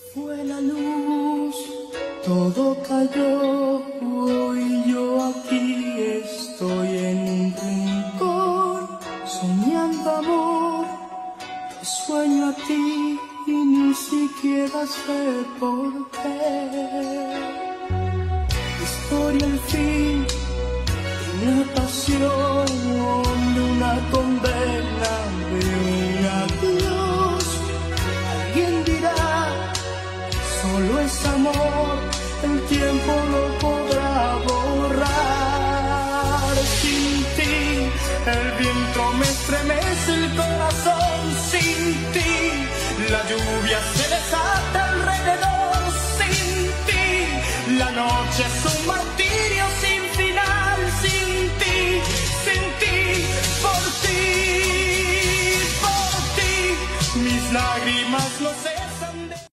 Fue la luz, todo cayó y yo aquí estoy en un rincón, soñando amor, te sueño a ti y ni siquiera sé por qué. Historia al fin, una pasión de una